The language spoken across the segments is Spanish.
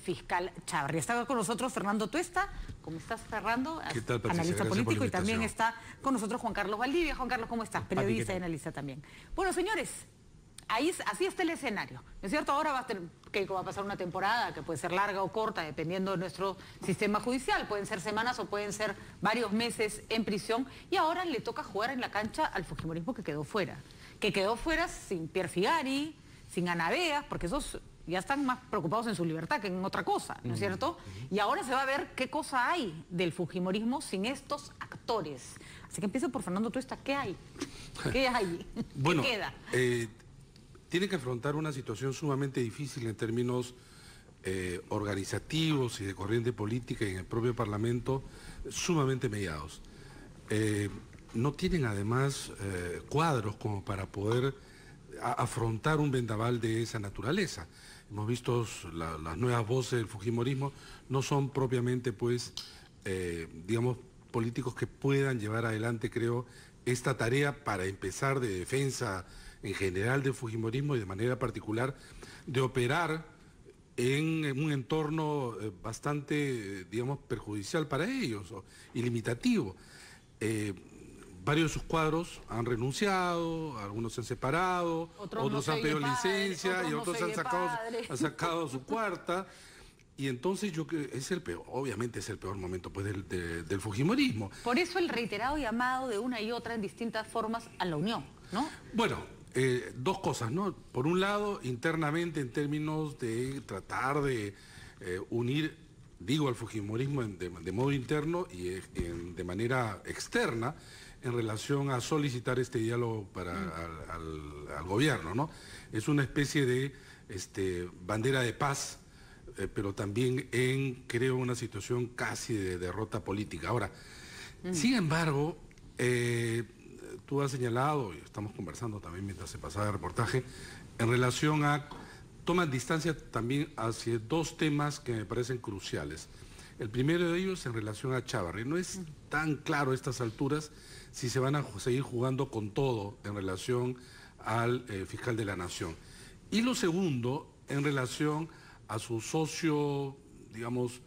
fiscal Chávarri. Está con nosotros Fernando Tuesta. ¿Cómo estás, Fernando? ¿Qué tal, Patricia? Analista Gracias político. por la Y también invitación. está con nosotros Juan Carlos Valdivia. Juan Carlos, ¿cómo estás? Periodista y analista también. Bueno, señores, así está el escenario, ¿no es cierto? Ahora va a pasar una temporada que puede ser larga o corta, dependiendo de nuestro sistema judicial. Pueden ser semanas o pueden ser varios meses en prisión. Y ahora le toca jugar en la cancha al fujimorismo que quedó fuera. Que quedó fuera sin Pierre Figari, sin Ana Beas, porque esos ya están más preocupados en su libertad que en otra cosa, ¿no es cierto? Y ahora se va a ver qué cosa hay del fujimorismo sin estos actores. Así que empiezo por Fernando Tuesta. ¿Qué hay? ¿Qué hay? Bueno, ¿qué queda? Tiene que afrontar una situación sumamente difícil en términos organizativos y de corriente política y en el propio Parlamento, sumamente mediados. No tienen además cuadros como para poder afrontar un vendaval de esa naturaleza. Hemos visto las nuevas voces del fujimorismo, no son propiamente, pues, digamos, políticos que puedan llevar adelante, creo, esta tarea para empezar de defensa en general del fujimorismo y de manera particular de operar en un entorno bastante, digamos, perjudicial para ellos y limitativo. Varios de sus cuadros han renunciado, algunos se han separado, otros han pedido licencia y otros han sacado su cuarta. Y entonces yo creo que es el peor, obviamente es el peor momento, pues, del fujimorismo. Por eso el reiterado llamado de una y otra en distintas formas a la unión, ¿no? Bueno, dos cosas, ¿no? Por un lado, internamente, en términos de tratar de unir, digo, al fujimorismo de modo interno y de manera externa, en relación a solicitar este diálogo al gobierno, ¿no? Es una especie de bandera de paz, pero también creo, una situación casi de derrota política. Ahora, sin embargo, tú has señalado, y estamos conversando también mientras se pasaba el reportaje, en relación a, toman distancia también hacia dos temas que me parecen cruciales. El primero de ellos en relación a Chávarri. No es tan claro a estas alturas si se van a seguir jugando con todo en relación al fiscal de la Nación. Y lo segundo, en relación a su socio, digamos,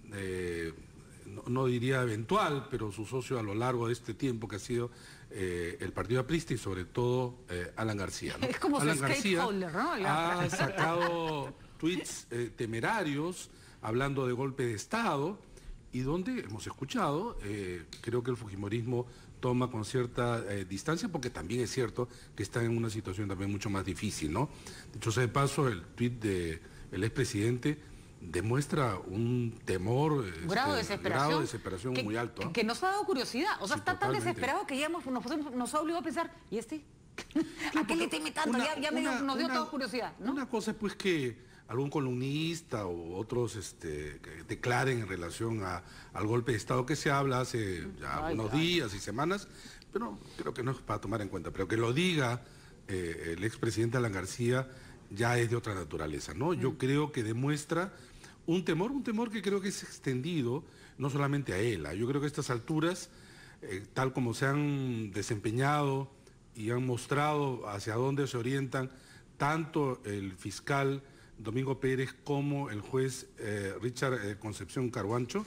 no diría eventual, pero su socio a lo largo de este tiempo, que ha sido el Partido Aprista y sobre todo Alan García, ¿no? Es como Alan su García stakeholder, ¿no? Ha sacado tweets temerarios hablando de golpe de Estado y donde hemos escuchado, creo que el fujimorismo toma con cierta distancia, porque también es cierto que está en una situación también mucho más difícil, ¿no? Dicho sea de paso, el tuit del expresidente demuestra un temor, un grado de desesperación muy alto, ¿no? Que nos ha dado curiosidad. O sea, Sí, está totalmente. tan desesperado que ya nos ha obligado a pensar, ¿y este? ¿A qué le teme tanto? Nos dio toda curiosidad, ¿no? Una cosa es, pues, que algún columnista o otros que declaren en relación al golpe de Estado que se habla hace ya algunos días y semanas, pero creo que no es para tomar en cuenta, pero que lo diga el expresidente Alan García ya es de otra naturaleza, ¿no? Yo creo que demuestra un temor que creo que es extendido no solamente a él. Yo creo que a estas alturas, tal como se han desempeñado y han mostrado hacia dónde se orientan tanto el fiscal Domingo Pérez como el juez Richard Concepción Carhuancho,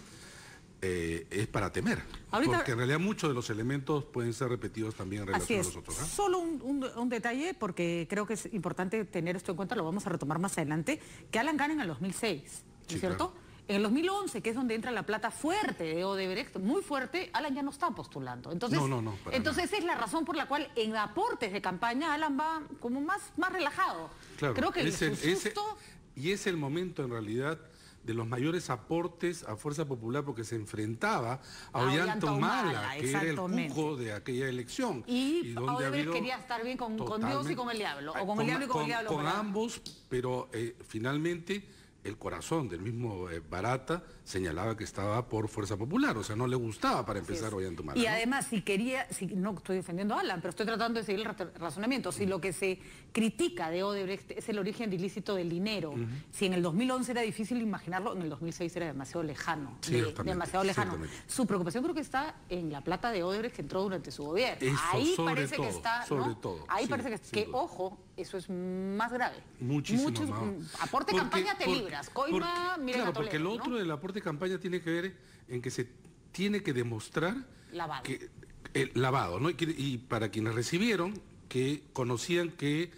es para temer. Ahorita, porque en realidad muchos de los elementos pueden ser repetidos también en relación a los otros. Solo un detalle, porque creo que es importante tener esto en cuenta, lo vamos a retomar más adelante, que Alan gana en el 2006, ¿no es cierto? Claro. En el 2011, que es donde entra la plata fuerte de Odebrecht, muy fuerte, Alan ya no está postulando. Entonces, entonces esa es la razón por la cual en aportes de campaña Alan va como más relajado. Claro, creo que y es el momento en realidad de los mayores aportes a Fuerza Popular, porque se enfrentaba a Ollanta Humala, que era el cuco de aquella elección. Y donde Odebrecht quería estar bien con Dios y con el diablo, o con el diablo y con el diablo. Con ambos, pero finalmente el corazón del mismo Barata señalaba que estaba por Fuerza Popular, o sea, no le gustaba para empezar Ollanta Humala. Y además, no estoy defendiendo a Alan, pero estoy tratando de seguir el razonamiento. Si lo que se critica de Odebrecht es el origen ilícito del dinero, si en el 2011 era difícil imaginarlo, en el 2006 era demasiado lejano. Demasiado lejano. Su preocupación creo que está en la plata de Odebrecht que entró durante su gobierno. Ahí parece que está, ¿no? Ahí parece que, ojo, eso es más grave. Muchísimo más. Aporte campaña te libras. Coima, mira claro, Toledo, porque lo otro del aporte campaña tiene que ver en que se tiene que demostrar lavado. Que el lavado, ¿no? Y para quienes recibieron, que conocían que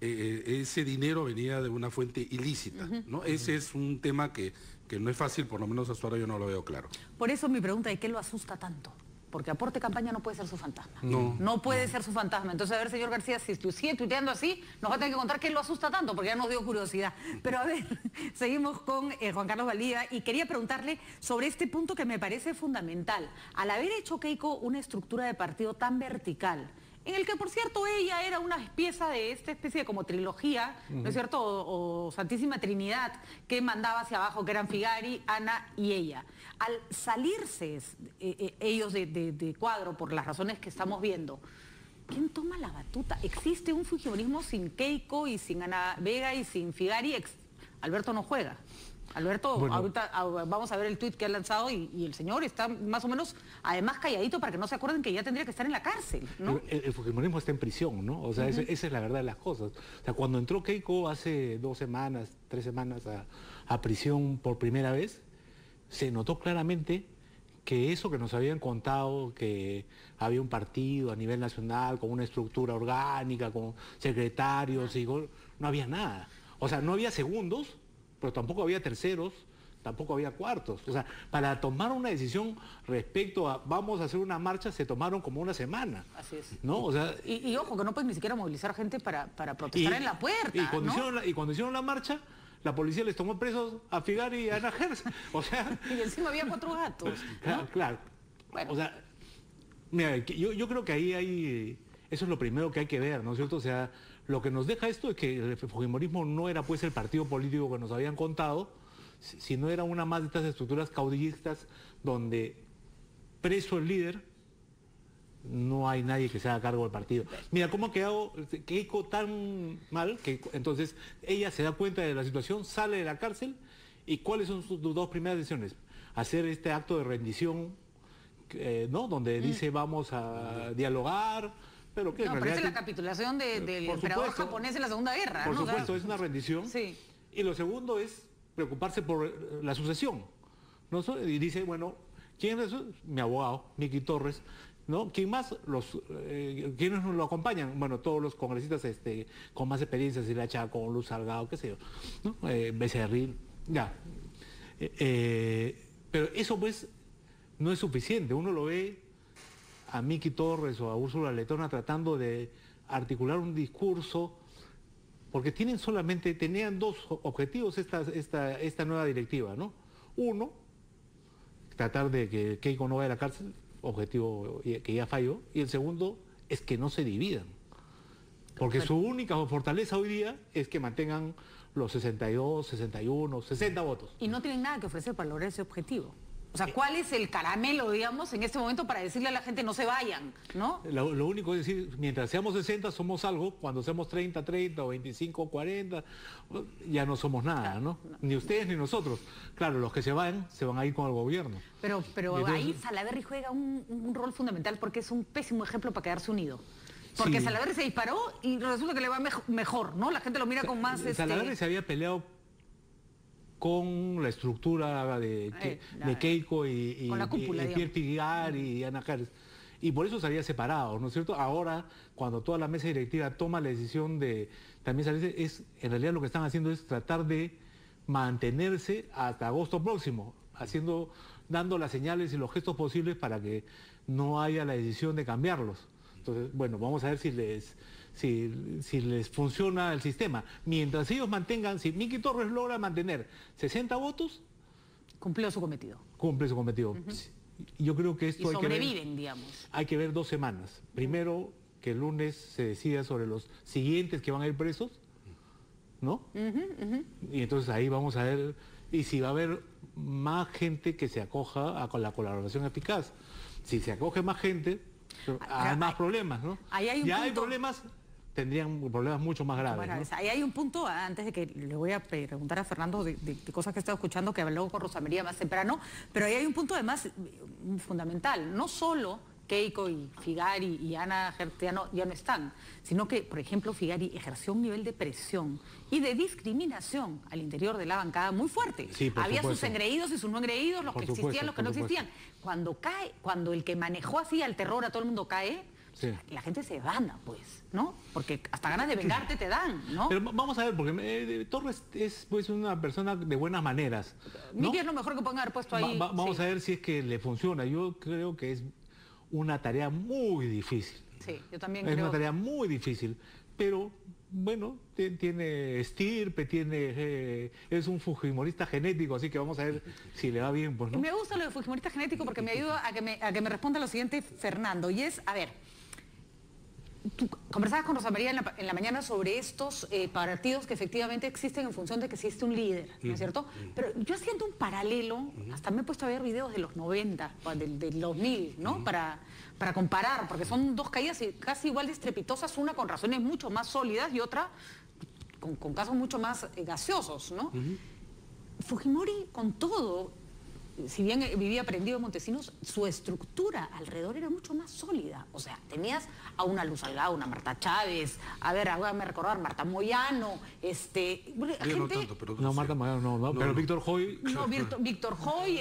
ese dinero venía de una fuente ilícita, ¿no? Ese es un tema que no es fácil, por lo menos hasta ahora yo no lo veo claro. Por eso mi pregunta es, ¿qué lo asusta tanto? Porque aporte campaña no puede ser su fantasma. No puede ser su fantasma. Entonces, a ver, señor García, si sigue tuiteando así, nos va a tener que contar qué lo asusta tanto, porque ya nos dio curiosidad. Pero a ver, seguimos con Juan Carlos Valdivia y quería preguntarle sobre este punto que me parece fundamental. Al haber hecho Keiko una estructura de partido tan vertical, en el que, por cierto, ella era una pieza de esta especie de como trilogía, ¿no es cierto?, o Santísima Trinidad, que mandaba hacia abajo, que eran Figari, Ana y ella. Al salirse ellos de cuadro, por las razones que estamos viendo, ¿quién toma la batuta? ¿Existe un fujimorismo sin Keiko y sin Ana Vega y sin Figari? Alberto no juega. Alberto, bueno, ahorita vamos a ver el tuit que ha lanzado y el señor está más o menos, además, calladito para que no se acuerden que ya tendría que estar en la cárcel, ¿no? El fujimorismo está en prisión, ¿no? O sea, esa es la verdad de las cosas. O sea, cuando entró Keiko hace 2 semanas, 3 semanas a prisión por primera vez, se notó claramente que eso que nos habían contado, que había un partido a nivel nacional con una estructura orgánica, con secretarios, y no había nada. O sea, no había segundos, pero tampoco había terceros, tampoco había cuartos. O sea, para tomar una decisión respecto a vamos a hacer una marcha, se tomaron como una semana. Así es. ¿No? O sea, y ojo, que no puedes ni siquiera movilizar gente para protestar en la puerta, y cuando hicieron la marcha, la policía les tomó presos a Figari y a Ana Gers. O sea... Y encima había 4 gatos, ¿no? Claro. Bueno. O sea, mira, yo creo que ahí hay... Eso es lo primero que hay que ver, ¿no es cierto? O sea, lo que nos deja esto es que el fujimorismo no era pues el partido político que nos habían contado, sino era una más de estas estructuras caudillistas donde preso el líder, no hay nadie que se haga cargo del partido. Mira cómo ha quedado Keiko tan mal que entonces ella se da cuenta de la situación, sale de la cárcel y ¿cuáles son sus 2 primeras decisiones? Hacer este acto de rendición, ¿no? Donde dice vamos a dialogar, pero que no, pero es la capitulación del emperador japonés en la Segunda Guerra. Por supuesto, es una rendición. Sí. Y lo segundo es preocuparse por la sucesión, ¿no? Y dice, bueno, ¿quién es eso? Mi abogado, Miki Torres, ¿no? ¿Quién más? ¿Quiénes nos lo acompañan? Bueno, todos los congresistas con más experiencia, Silvia Chacón, Luz Salgado, qué sé yo, ¿no? Becerril, ya. Pero eso pues no es suficiente. Uno lo ve a Miki Torres o a Úrsula Letona tratando de articular un discurso, porque tenían 2 objetivos esta nueva directiva, ¿no? Uno, tratar de que Keiko no vaya a la cárcel, objetivo que ya falló, y el segundo es que no se dividan, porque su única fortaleza hoy día es que mantengan los 62, 61, 60 votos. Y no tienen nada que ofrecer para lograr ese objetivo. O sea, ¿cuál es el caramelo, digamos, en este momento para decirle a la gente no se vayan, ¿no? Lo único es decir, mientras seamos 60 somos algo, cuando seamos 30, 30 o 25, 40, ya no somos nada, ¿no? Ni ustedes ni nosotros. Claro, los que se van a ir con el gobierno. Pero entonces, ahí Salaverry juega un rol fundamental porque es un pésimo ejemplo para quedarse unido. Porque sí. Salaverry se disparó y resulta que le va mejor, ¿no? La gente lo mira con más... Salaverry se había peleado con la estructura de Keiko y Pierre Figari y Ana Gers. Y por eso se había separado, ¿no es cierto? Ahora, cuando toda la mesa directiva toma la decisión de también salirse, en realidad lo que están haciendo es tratar de mantenerse hasta agosto próximo, dando las señales y los gestos posibles para que no haya la decisión de cambiarlos. Entonces, bueno, vamos a ver si les funciona el sistema. Mientras ellos mantengan, si Miki Torres logra mantener 60 votos... Cumplió su cometido. Cumple su cometido. Yo creo que esto sobreviven, digamos. Hay que ver 2 semanas. Primero, que el lunes se decida sobre los siguientes que van a ir presos, ¿no? Y entonces ahí vamos a ver, y si va a haber más gente que se acoja a la colaboración eficaz. Si se acoge más gente, hay más problemas, ¿no? Hay problemas, tendrían problemas mucho más graves. Bueno, ¿no? Ahí hay un punto, antes de que le voy a preguntar a Fernando de cosas que he estado escuchando, que habló con Rosa María más temprano, pero ahí hay un punto además fundamental, no solo Keiko y Figari y Ana Gertiano ya no están, sino que, por ejemplo, Figari ejerció un nivel de presión y de discriminación al interior de la bancada muy fuerte. Sí, por Había supuesto. sus engreídos y sus no engreídos, los Por que supuesto, existían, los que por no supuesto. existían. Cuando el que manejó así al terror a todo el mundo cae, Sí. la gente se gana, pues, ¿no? Porque hasta ganas de vengarte te dan, ¿no? Pero vamos a ver, porque Torres es pues una persona de buenas maneras, ¿no? Miki es lo mejor que pueden haber puesto ahí. Vamos sí. a ver si es que le funciona. Yo creo que es una tarea muy difícil. Sí, yo también Es creo. una tarea muy difícil, pero bueno, tiene estirpe, es un fujimorista genético, así que vamos a ver si le va bien, pues, ¿no? Me gusta lo de fujimorista genético porque me ayuda a que me responda lo siguiente, Fernando, y es, a ver, tú conversabas con Rosa María en la mañana sobre estos partidos que efectivamente existen en función de que existe un líder, ¿no es cierto? Pero yo haciendo un paralelo, hasta me he puesto a ver videos de los 90, del 2000, ¿no? Para comparar, porque son dos caídas casi igual de estrepitosas, una con razones mucho más sólidas y otra con casos mucho más gaseosos, ¿no? Fujimori, con todo, si bien vivía prendido en Montesinos, su estructura alrededor era mucho más sólida. O sea, tenías a una Luz Salgado, una Marta Chávez, a ver, hágame recordar, Marta Moyano, Yo no tanto, pero No, Marta Moyano, no, pero Víctor Hoy... No, Víctor Hoy,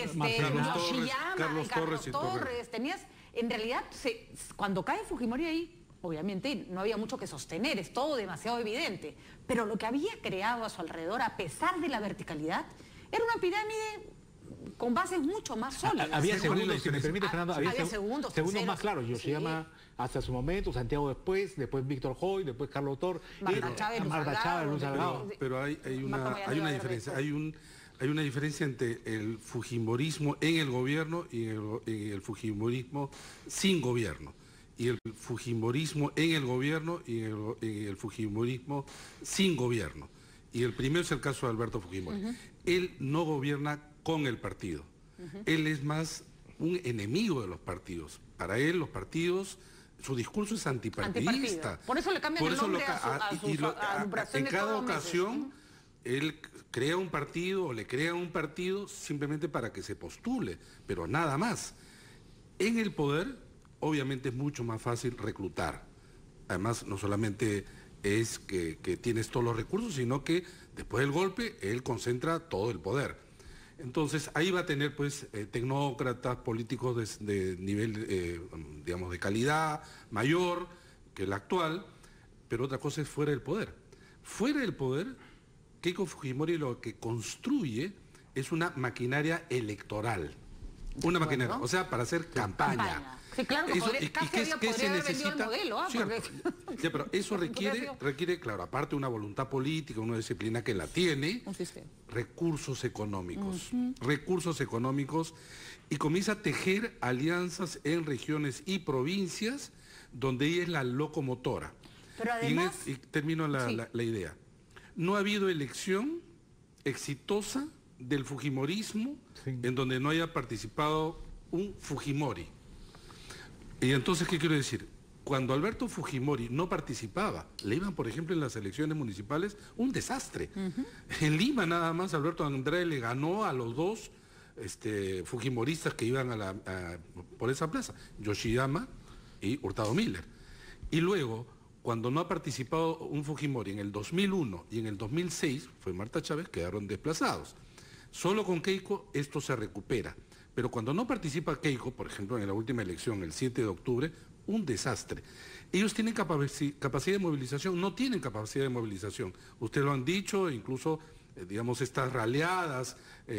Carlos Torres y Torres. Tenías, en realidad, cuando cae Fujimori ahí, obviamente no había mucho que sostener, es todo demasiado evidente. Pero lo que había creado a su alrededor, a pesar de la verticalidad, era una pirámide con bases mucho más sólidas. Había ¿Sí, cuál es la segundos, si me diferencia? permite, Fernando, Había segundos, terceros. más claros. Yoshiyama hasta su momento, Santiago después Víctor Hoy, después Carlos Torres, Marta Chávez, Luz Salgado. Pero hay Marta una Moyano diferencia. Ibarra. Hay una diferencia entre el fujimorismo en el gobierno y el fujimorismo sin gobierno. Y el fujimorismo en el gobierno y el fujimorismo sin gobierno. Y el primero es el caso de Alberto Fujimori. Él no gobierna con el partido. Él es más un enemigo de los partidos. Para él los partidos, su discurso es antipartidista. Por eso le cambian el nombre a en cada ocasión, él crea un partido o le crea un partido simplemente para que se postule, pero nada más. En el poder, obviamente es mucho más fácil reclutar. Además, no solamente es que tienes todos los recursos, sino que después del golpe, él concentra todo el poder. Entonces, ahí va a tener, pues, tecnócratas, políticos de nivel, digamos, de calidad mayor que el actual, pero otra cosa es fuera del poder. Fuera del poder, Keiko Fujimori lo que construye es una maquinaria electoral. Una maquinaria, o sea, para hacer campaña. Sí, claro, que podría haber vendido el modelo. Ya, pero eso requiere, claro, aparte una voluntad política, una disciplina que la tiene, recursos económicos. Recursos económicos, y comienza a tejer alianzas en regiones y provincias donde ella es la locomotora. Pero además... Y termino la idea. No ha habido elección exitosa del fujimorismo en donde no haya participado un Fujimori. Y entonces, ¿qué quiero decir? Cuando Alberto Fujimori no participaba, le iban, por ejemplo, en las elecciones municipales, un desastre. En Lima nada más, Alberto Andrade le ganó a los dos fujimoristas que iban por esa plaza, Yoshiyama y Hurtado Miller. Y luego, cuando no ha participado un Fujimori en el 2001 y en el 2006, fue Marta Chávez, quedaron desplazados. Solo con Keiko esto se recupera. Pero cuando no participa Keiko, por ejemplo, en la última elección, el 7 de octubre, un desastre. Ellos tienen capacidad de movilización, no tienen capacidad de movilización. Ustedes lo han dicho, incluso, digamos, estas raleadas,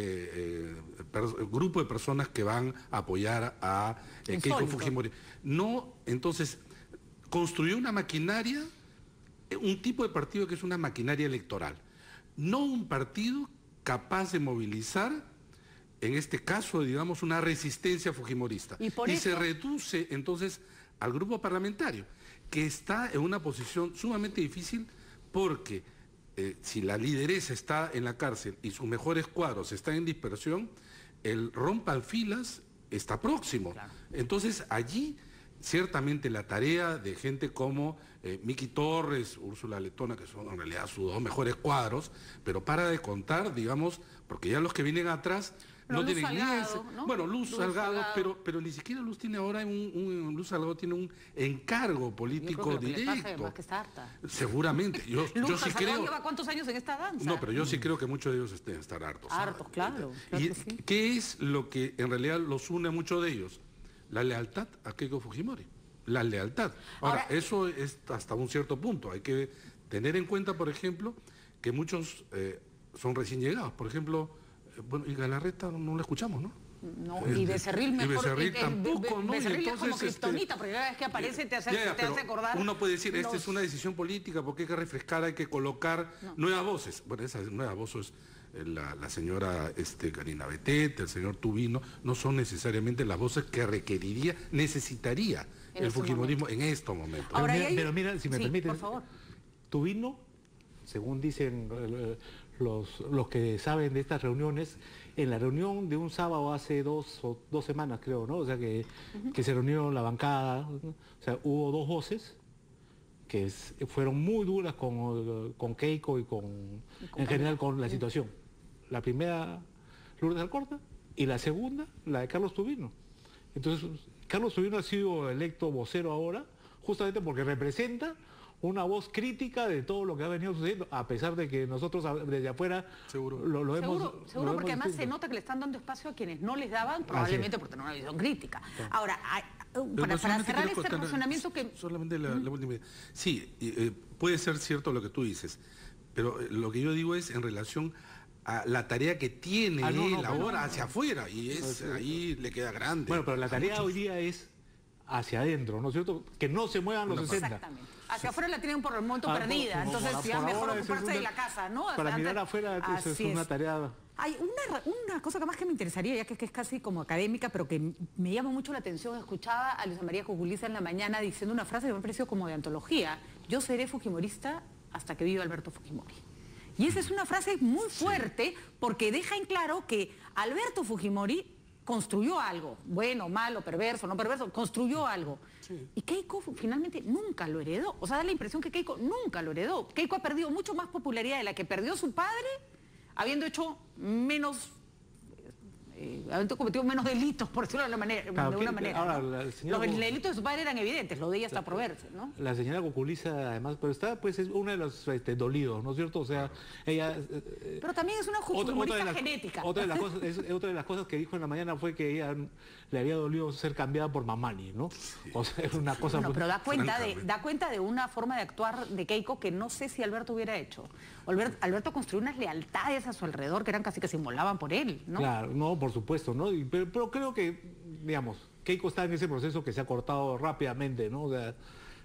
grupo de personas que van a apoyar a Keiko Fujimori. No, entonces, construyó una maquinaria, un tipo de partido que es una maquinaria electoral. No un partido capaz de movilizar, en este caso, digamos, una resistencia fujimorista. Y se reduce, entonces, al grupo parlamentario, que está en una posición sumamente difícil porque si la lideresa está en la cárcel y sus mejores cuadros están en dispersión, el rompanfilas está próximo. Claro. Entonces, allí, ciertamente, la tarea de gente como Miki Torres, Úrsula Letona, que son en realidad sus dos mejores cuadros, pero para de contar, digamos, porque ya los que vienen atrás no tienen Salgado, ¿no? Bueno, Luz Salgado, pero ni siquiera Luz tiene ahora Luz Salgado tiene un encargo político directo. Más que está harta. Seguramente. Yo sí creo. ¿Lleva cuántos años en esta danza? No, pero yo sí creo que muchos de ellos estén estar hartos. Hartos, claro. ¿Y qué es lo que en realidad los une a muchos de ellos? La lealtad a Keiko Fujimori. La lealtad. Ahora, eso es hasta un cierto punto. Hay que tener en cuenta, por ejemplo, que muchos son recién llegados. Por ejemplo, bueno, y Galarreta no la escuchamos, ¿no? No, y Becerril mejor. Y Becerril tampoco, ¿no? Becerril y entonces, es como kriptonita, porque cada vez que aparece te hace acordar. Uno puede decir, esta es una decisión política, porque hay que refrescar, hay que colocar nuevas voces. Bueno, esas nuevas voces, la señora Karina Betete, el señor Tubino, no son necesariamente las voces que necesitaría el fujimorismo en estos momentos. Ahora, pero mira, si me permiten, por favor. Tubino, según dicen los que saben de estas reuniones, en la reunión de un sábado hace dos semanas, creo, ¿no? O sea, que se reunió la bancada, ¿no? O sea, hubo dos voces que fueron muy duras con Keiko y en general con la situación. La primera, Lourdes Alcorta, y la segunda, la de Carlos Tubino. Entonces, Carlos Tubino ha sido electo vocero ahora, justamente porque representa una voz crítica de todo lo que ha venido sucediendo, a pesar de que nosotros desde afuera lo hemos... Seguro, porque además se nota que le están dando espacio a quienes no les daban, probablemente por tener una visión crítica. Sí. Ahora, para cerrar este razonamiento que... Solamente la última idea. Sí, puede ser cierto lo que tú dices, pero lo que yo digo es en relación a la tarea que tiene él ahora hacia afuera, y ahí le queda grande. Bueno, pero la tarea hoy día es hacia adentro, ¿no es cierto? Que no se muevan los 60. Exactamente. Hacia afuera la tienen por el momento perdida, entonces ya mejor ocuparse de la casa, ¿no? Para mirar afuera eso es una tarea... Hay una cosa más que me interesaría, ya que es casi como académica, pero que me llama mucho la atención. Escuchaba a Luisa María Cuculiza en la mañana diciendo una frase que me ha parecido como de antología: yo seré fujimorista hasta que viva Alberto Fujimori. Y esa es una frase muy fuerte, porque deja en claro que Alberto Fujimori construyó algo, bueno, malo, perverso, no perverso, construyó algo. Sí. Y Keiko finalmente nunca lo heredó. O sea, da la impresión que Keiko nunca lo heredó. Keiko ha perdido mucho más popularidad de la que perdió su padre, habiendo hecho habiendo cometido menos delitos, por decirlo de una manera. Ahora, ¿no? Los delitos de su padre eran evidentes, los de ella está por verse, ¿no? La señora Cuculiza, además, pero está, pues, es una de los dolidos, ¿no es cierto? O sea, ella... pero también es una humorista genética. Otra de las cosas que dijo en la mañana fue que ella le había dolido ser cambiada por Mamani, ¿no? Sí. O sea, es una cosa... Bueno, pero da cuenta de una forma de actuar de Keiko que no sé si Alberto hubiera hecho. Alberto construyó unas lealtades a su alrededor que eran casi que se inmolaban por él, ¿no? Claro, no, por supuesto, ¿no? Pero creo que, digamos, Keiko está en ese proceso que se ha cortado rápidamente, ¿no? O sea,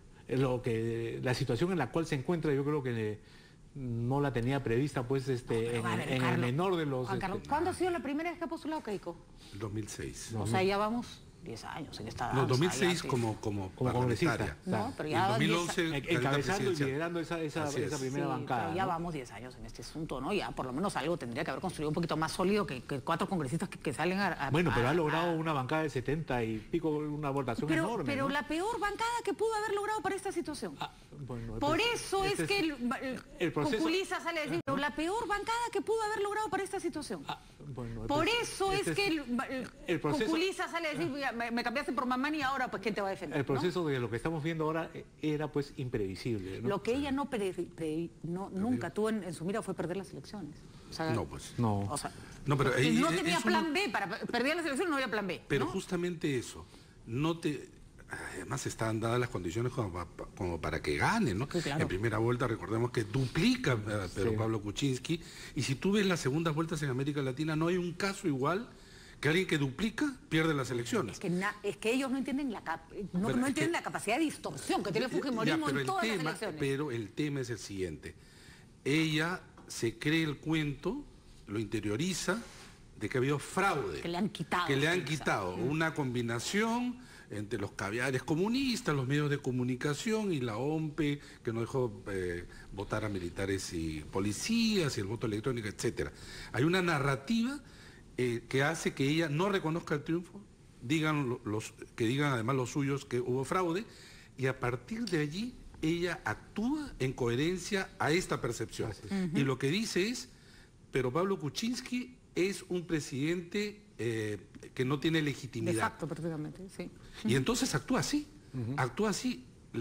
la situación en la cual se encuentra, yo creo que no la tenía prevista, pues, en el menor de los... ¿Cuándo ha sido la primera vez que ha postulado Keiko? 2006. O sea, ya vamos 10 años en esta danza. No, 2006 como congresista. No, pero ya... En 2011 encabezando y liderando esa primera bancada. Pero ya vamos 10 años en este asunto, ¿no? Ya por lo menos algo tendría que haber construido un poquito más sólido que 4 congresistas que salen Bueno, pero ha logrado una bancada de 70 y pico, una votación enorme. Pero ¿no? La peor bancada que pudo haber logrado para esta situación. Por eso es que el Cuculiza sale a decir, pero la peor bancada que pudo haber logrado para esta situación. Por eso es que el Cuculiza sale a decir, me cambiaste por Mamani y ahora pues ¿quién te va a defender? El proceso de lo que estamos viendo ahora era pues imprevisible, ¿no? Lo que ella nunca tuvo en su mira fue perder las elecciones. O sea, no, pues. No. O sea, no, pero no tenía plan B, para perder las elecciones no había plan B. Pero justamente eso, además están dadas las condiciones como para que gane, ¿no? Sí, claro. En primera vuelta recordemos que duplica a Pedro Pablo Kuczynski, y si tú ves las segundas vueltas en América Latina, no hay un caso igual que alguien que duplica pierde las elecciones. Es que ellos no entienden la capacidad de distorsión que tiene el fujimorismo en todas las elecciones. Pero el tema es el siguiente. Ella se cree el cuento, lo interioriza, de que ha habido fraude. Que le han quitado. Que le han quitado. Una combinación entre los caviares comunistas, los medios de comunicación y la OMPE, que no dejó votar a militares y policías, y el voto electrónico, etc. Hay una narrativa que hace que ella no reconozca el triunfo, que digan además los suyos que hubo fraude, y a partir de allí ella actúa en coherencia a esta percepción. Y lo que dice es, pero Pablo Kuczynski es un presidente que no tiene legitimidad. De facto, prácticamente, sí. Y entonces actúa así, actúa así.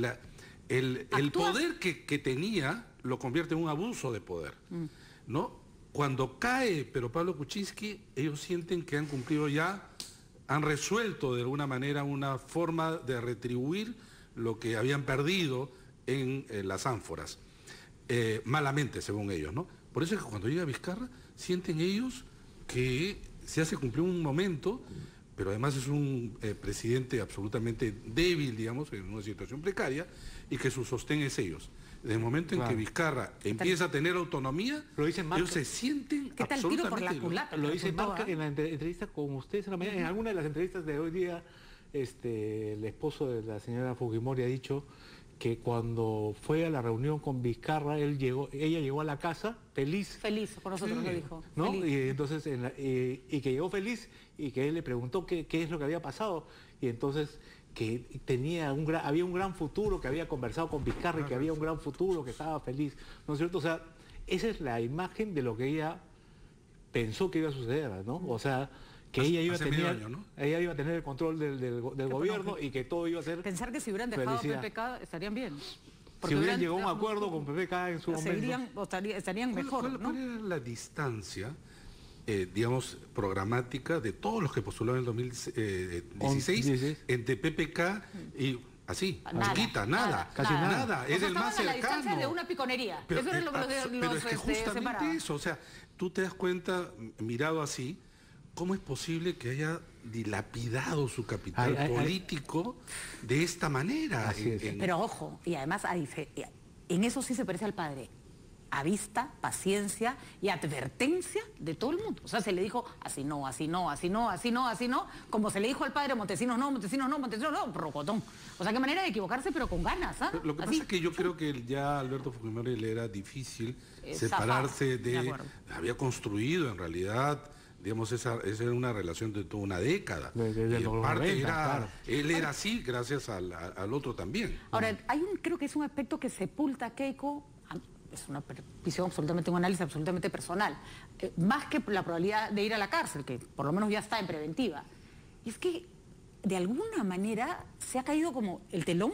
El poder que tenía lo convierte en un abuso de poder, ¿no? Cuando cae Pedro Pablo Kuczynski, ellos sienten que han cumplido ya, han resuelto de alguna manera una forma de retribuir lo que habían perdido en las ánforas, malamente según ellos, ¿no? Por eso es que cuando llega Vizcarra, sienten ellos que se hace cumplir un momento, pero además es un presidente absolutamente débil, digamos, en una situación precaria, y que su sostén es ellos. Desde el momento en que Vizcarra empieza a tener autonomía, ellos se sienten ¿qué tal tiro por la culata? Lo dice Marca en la entrevista con ustedes en la mañana. En alguna de las entrevistas de hoy día, el esposo de la señora Fujimori ha dicho que cuando fue a la reunión con Vizcarra, ella llegó a la casa feliz. Feliz, por nosotros lo dijo. ¿No? Feliz. Y entonces, y que llegó feliz y que él le preguntó qué es lo que había pasado. Y entonces que había un gran futuro, que había conversado con Vizcarra y que había un gran futuro, que estaba feliz. ¿No es cierto? O sea, esa es la imagen de lo que ella pensó que iba a suceder, ¿no? O sea, que ella iba a tener el control del gobierno y que todo iba a ser pensar que si hubieran dejado felicidad. PPK estarían bien. Si hubieran llegado a un acuerdo con PPK en su momento. Estarían mejor, ¿no? ¿Cuál era la distancia, digamos, programática de todos los que postularon en el 2016 entre PPK y así, chiquita, nada, casi nada. Es el más cercano. A la distancia de una piconería. Pero, eso es lo pero es que justamente separaba. eso, o sea, tú te das cuenta, mirado así, ¿cómo es posible que haya dilapidado su capital político de esta manera? Pero ojo, y además en eso sí se parece al padre. A vista, paciencia y advertencia de todo el mundo. O sea, se le dijo así no, así no, así no, así no, así no, como se le dijo al padre Montesinos no, Montesinos no, Montesinos no, rocotón. O sea, qué manera de equivocarse, pero con ganas, ¿ah? Lo que pasa es que yo creo que ya a Alberto Fujimori le era difícil separarse de... Había construido en realidad... Digamos, esa era una relación de toda una década. Desde en parte él era así gracias al otro también. Ahora, creo que es un aspecto que sepulta a Keiko, es una visión absolutamente, un análisis absolutamente personal, más que la probabilidad de ir a la cárcel, que por lo menos ya está en preventiva. Y es que, de alguna manera, se ha caído como el telón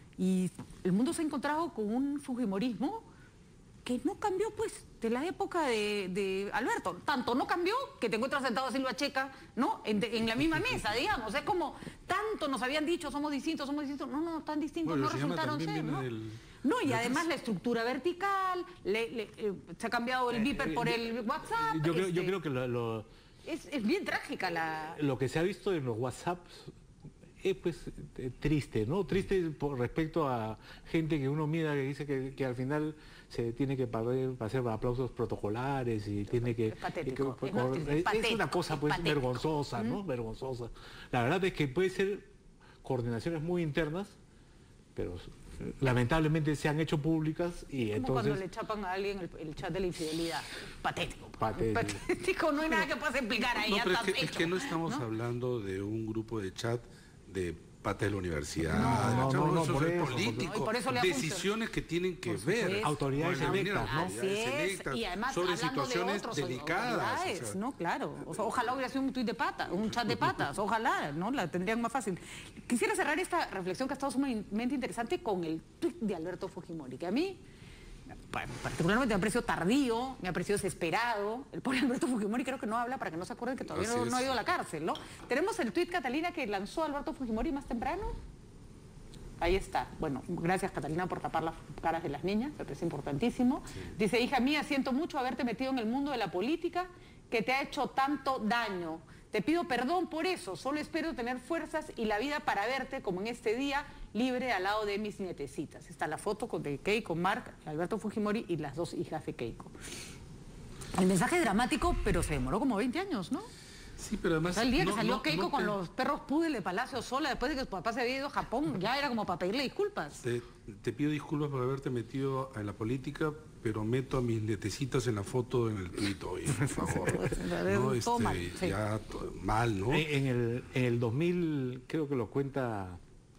y el mundo se ha encontrado con un fujimorismo que no cambió, pues, de la época de Alberto. Tanto no cambió que te encuentras sentado a Silva Checa, ¿no? En la misma mesa, digamos. Es como, tanto nos habían dicho, somos distintos. No, tan distintos no resultaron ser, ¿no? No, y además la estructura vertical, se ha cambiado el viper por el WhatsApp. Yo creo que es bien trágica lo que se ha visto en los WhatsApps es pues triste, ¿no? Triste respecto a gente que uno mira que dice que al final se tiene que hacer aplausos protocolares y tiene que... Es patético. Es una cosa pues vergonzosa, ¿no? Vergonzosa. La verdad es que puede ser coordinaciones muy internas, pero lamentablemente se han hecho públicas y como entonces... cuando le chapan a alguien el chat de la infidelidad. Patético. Patético. No hay nada que puedas explicar ahí. No, pero es que no estamos hablando de un grupo de chat de pata de la universidad, no, eso por es eso, político, y por eso decisiones que tienen que ver autoridades electas, ¿no? Así es, y además sobre hablando situaciones de otros, delicadas, o sea, no, claro, o sea, ojalá hubiera sido un tuit de patas, un chat de patas, ojalá, ¿no? La tendrían más fácil. Quisiera cerrar esta reflexión que ha estado sumamente interesante con el tuit de Alberto Fujimori, que a mí particularmente me ha parecido tardío, me ha parecido desesperado. El pobre Alberto Fujimori creo que no habla para que no se acuerden que todavía no ha ido a la cárcel, ¿no? Tenemos el tuit, Catalina, que lanzó Alberto Fujimori más temprano. Ahí está. Bueno, gracias, Catalina, por tapar las caras de las niñas, me parece importantísimo. Sí. Dice, hija mía, siento mucho haberte metido en el mundo de la política que te ha hecho tanto daño. Te pido perdón por eso, solo espero tener fuerzas y la vida para verte como en este día, libre al lado de mis nietecitas. Está la foto de Keiko, Marc, Alberto Fujimori y las dos hijas de Keiko. El mensaje es dramático, pero se demoró como 20 años, ¿no? Sí, pero además... O sea, el día que salió Keiko con los perros pudel de Palacio sola, después de que su papá se había ido a Japón, ya era como para pedirle disculpas. Te pido disculpas por haberte metido en la política, pero meto a mis nietecitas en la foto en el tuit hoy, por favor. No, mal, sí. Ya mal, ¿no? En el 2000, creo que lo cuenta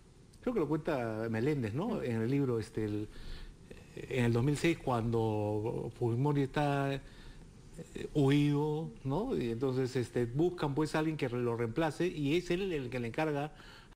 Meléndez, ¿no? En el libro, en el 2006, cuando Fujimori está huido, ¿no? Y entonces buscan pues a alguien que lo reemplace y es él el que le encarga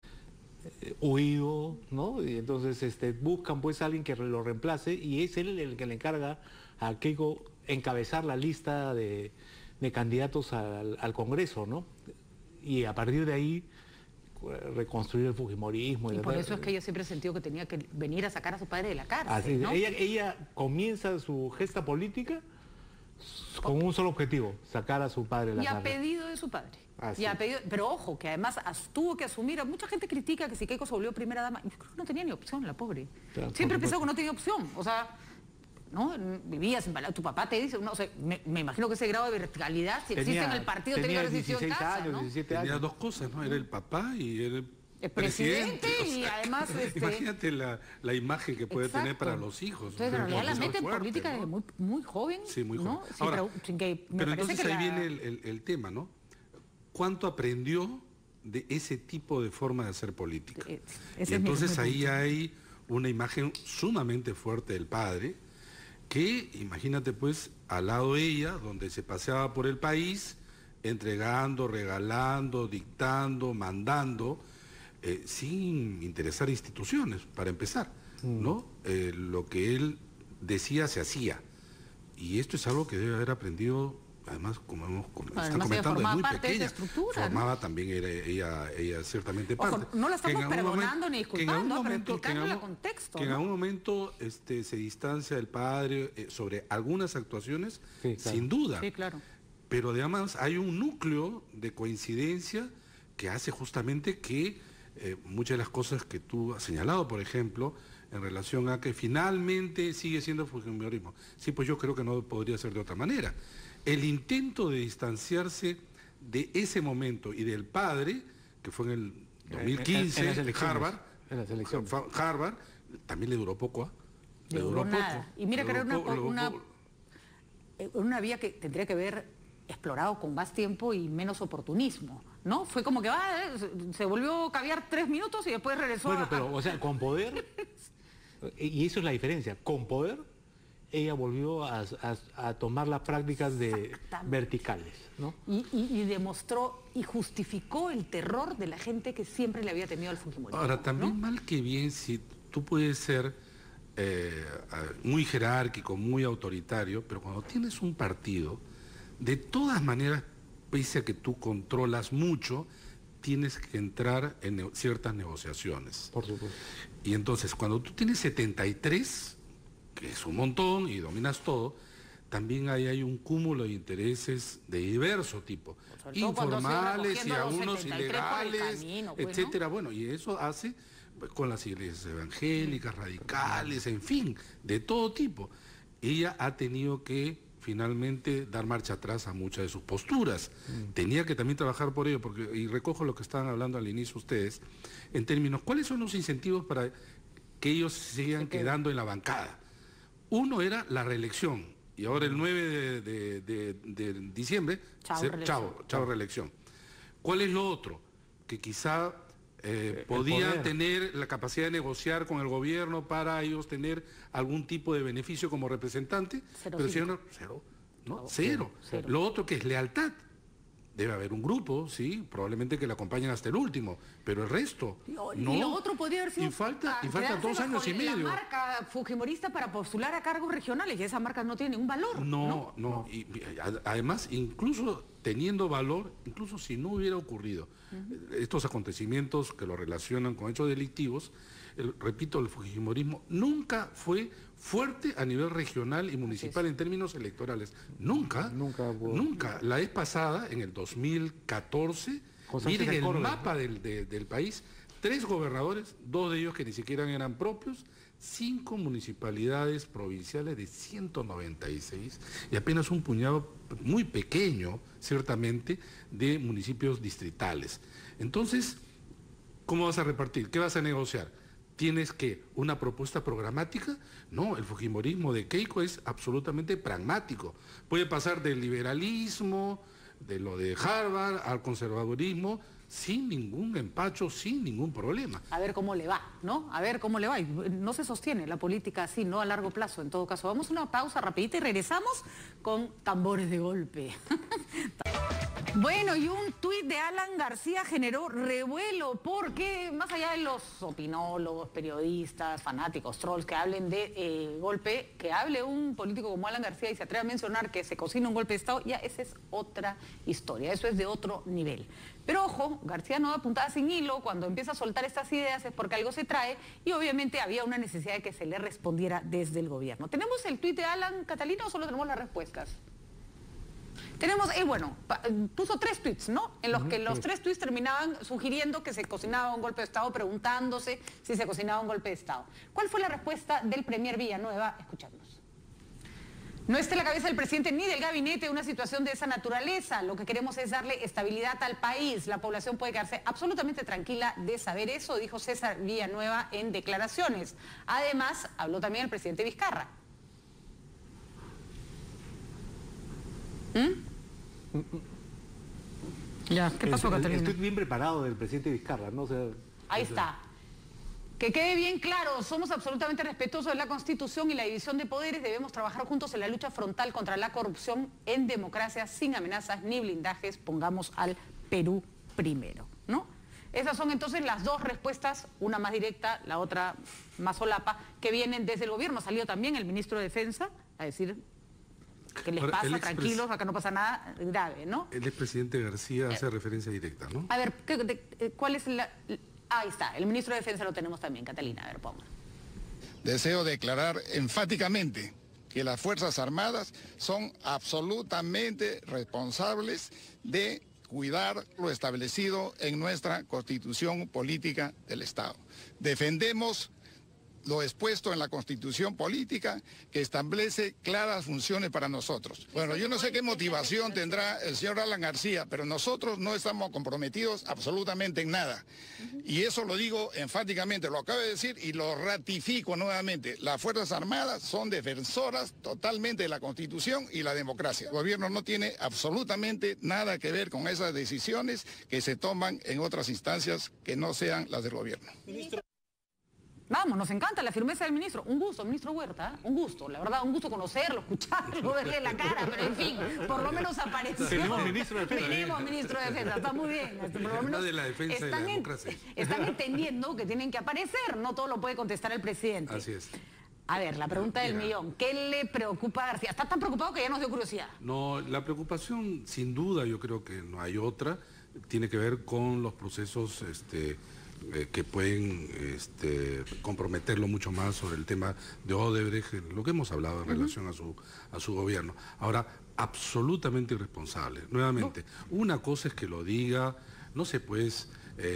huido, ¿no? Y entonces buscan pues a alguien que lo reemplace y es él el que le encarga a Keiko encabezar la lista de candidatos al Congreso, ¿no? Y a partir de ahí reconstruir el fujimorismo. Y por eso es que ella siempre sintió que tenía que venir a sacar a su padre de la cárcel, así, ¿no? Ella comienza su gesta política con un solo objetivo, sacar a su padre de la cárcel. Y a pedido de su padre. Así. Y a pedido, pero ojo, que además tuvo que asumir, mucha gente critica que si Keiko se volvió primera dama, yo creo que no tenía ni opción, la pobre. Claro, Siempre pensó que no tenía opción, o sea, ¿no? Vivía sin palabras, tu papá te dice, no sé, me imagino que ese grado de verticalidad, si existe en el partido, tenía que haber existido en casa, años, ¿no? 17 años. Tenía dos cosas, ¿no? Era el papá y era el presidente o sea, y además... Imagínate la imagen que puede tener para los hijos. Entonces, en realidad la mete en fuerte, política desde ¿no? muy joven, Sí, muy ¿no? joven. Sí, Ahora, sin que me pero parece entonces que ahí viene el tema, ¿no? ¿Cuánto aprendió de ese tipo de forma de hacer política? Ese Y es mi entonces ahí punto. hay una imagen sumamente fuerte del padre, que imagínate pues al lado de ella, donde se paseaba por el país, entregando, regalando, dictando, mandando, sin interesar instituciones, para empezar, ¿no? Lo que él decía se hacía. Y esto es algo que debe haber aprendido, además, como están comentando, es muy pequeña. Formaba también ella ciertamente parte. Ojo, no la estamos perdonando ni disculpando, pero explicándole el contexto. Que en algún momento se distancia el padre sobre algunas actuaciones, sí, claro. sin duda. Sí, claro. Pero además hay un núcleo de coincidencia que hace justamente que muchas de las cosas que tú has señalado, por ejemplo, en relación a que finalmente sigue siendo fujimorismo. Sí, pues yo creo que no podría ser de otra manera. El intento de distanciarse de ese momento y del padre, que fue en el 2015, en las elecciones. Harvard, también le duró poco, Le duró nada. poco. Y mira que era una vía que tendría que haber explorado con más tiempo y menos oportunismo, ¿no? Fue como que se volvió caviar 3 minutos y después regresó pero, o sea, con poder, y eso es la diferencia, con poder, ella volvió a tomar las prácticas verticales, ¿no? Y demostró y justificó el terror de la gente que siempre le había temido al fujimorismo. Ahora, también, ¿no? Mal que bien, si tú puedes ser muy jerárquico, muy autoritario, pero cuando tienes un partido, de todas maneras, pese a que tú controlas mucho, tienes que entrar en ciertas negociaciones. Por supuesto. Y entonces, cuando tú tienes 73, que es un montón y dominas todo, también hay un cúmulo de intereses de diverso tipo, informales y algunos ilegales, pues, etcétera. ¿No? Bueno, y eso hace con las iglesias evangélicas, radicales, en fin, de todo tipo. Ella ha tenido que finalmente dar marcha atrás a muchas de sus posturas. Tenía que también trabajar por ello, y recojo lo que estaban hablando al inicio ustedes, en términos, ¿cuáles son los incentivos para que ellos sigan quedando en la bancada? Uno era la reelección, y ahora el 9 de diciembre, chao reelección. ¿Cuál es lo otro? Que quizá podían tener la capacidad de negociar con el gobierno para ellos tener algún tipo de beneficio como representante, pero si no, cero. Lo otro que es lealtad. Debe haber un grupo, sí, probablemente que le acompañen hasta el último, pero el resto no. Y lo otro podría haber sido... Y falta 2 años y medio. La marca fujimorista para postular a cargos regionales, y esa marca no tiene ningún valor. No. Y además, incluso teniendo valor, incluso si no hubiera ocurrido estos acontecimientos que lo relacionan con hechos delictivos, repito, el fujimorismo nunca fue fuerte a nivel regional y municipal en términos electorales. Nunca. La vez pasada, en el 2014, miren el mapa del país, 3 gobernadores, 2 de ellos que ni siquiera eran propios, 5 municipalidades provinciales de 196 y apenas un puñado muy pequeño, ciertamente, de municipios distritales. Entonces, ¿cómo vas a repartir? ¿Qué vas a negociar? ¿Tienes que una propuesta programática? No, el fujimorismo de Keiko es absolutamente pragmático. Puede pasar del liberalismo, de lo de Harvard al conservadurismo, sin ningún empacho, sin ningún problema. A ver cómo le va, ¿no? A ver cómo le va. Y no se sostiene la política así, no a largo plazo, en todo caso. Vamos a una pausa rapidita y regresamos con tambores de golpe. Bueno, y un tuit de Alan García generó revuelo porque más allá de los opinólogos, periodistas, fanáticos, trolls que hablen de golpe, que hable un político como Alan García y se atreva a mencionar que se cocina un golpe de Estado, ya esa es otra historia, eso es de otro nivel. Pero ojo, García no da puntada sin hilo, cuando empieza a soltar estas ideas es porque algo se trae y obviamente había una necesidad de que se le respondiera desde el gobierno. ¿Tenemos el tuit de Alan, Catalina, o solo tenemos las respuestas? Tenemos, bueno, puso 3 tweets, ¿no? En los que los 3 tweets terminaban sugiriendo que se cocinaba un golpe de Estado, preguntándose si se cocinaba un golpe de Estado. ¿Cuál fue la respuesta del premier Villanueva? Escuchadnos. No esté en la cabeza del presidente ni del gabinete una situación de esa naturaleza. Lo que queremos es darle estabilidad al país. La población puede quedarse absolutamente tranquila de saber eso, dijo César Villanueva en declaraciones. Además, habló también el presidente Vizcarra. Ya, ¿qué pasó, Catalina? Estoy bien preparado del presidente Vizcarra, ¿no? O sea, ahí está. Que quede bien claro, somos absolutamente respetuosos de la Constitución y la división de poderes. Debemos trabajar juntos en la lucha frontal contra la corrupción en democracia, sin amenazas ni blindajes. Pongamos al Perú primero, ¿no? Esas son entonces las 2 respuestas, una más directa, la otra más solapa, que vienen desde el gobierno. Salió también el ministro de Defensa a decir... ¿Qué les pasa? Tranquilos, acá no pasa nada grave, ¿no? El expresidente García hace referencia directa, ¿no? A ver, ¿cuál es la...? Ahí está, el ministro de Defensa lo tenemos también, Catalina, a ver, ponga. Deseo declarar enfáticamente que las Fuerzas Armadas son absolutamente responsables de cuidar lo establecido en nuestra Constitución Política del Estado. Defendemos lo expuesto en la Constitución Política, que establece claras funciones para nosotros. Bueno, yo no sé qué motivación tendrá el señor Alan García, pero nosotros no estamos comprometidos absolutamente en nada. Y eso lo digo enfáticamente, lo acabo de decir y lo ratifico nuevamente. Las Fuerzas Armadas son defensoras totalmente de la Constitución y la democracia. El gobierno no tiene absolutamente nada que ver con esas decisiones que se toman en otras instancias que no sean las del gobierno. Vamos, nos encanta la firmeza del ministro. Un gusto, ministro Huerta, un gusto, la verdad, un gusto conocerlo, escucharlo, verle la cara, pero en fin, por lo menos apareció. Tenemos ministro de Defensa. Tenemos ministro de Defensa, está muy bien. Por lo menos de la defensa de la democracia. Están entendiendo que tienen que aparecer, no todo lo puede contestar el presidente. Así es. A ver, la pregunta del millón, ¿qué le preocupa a García? Está tan preocupado que ya nos dio curiosidad. No, la preocupación, sin duda, yo creo que no hay otra, tiene que ver con los procesos que pueden comprometerlo mucho más sobre el tema de Odebrecht, lo que hemos hablado en relación a su gobierno. Ahora, absolutamente irresponsable. Nuevamente, una cosa es que lo diga, no sé, pues,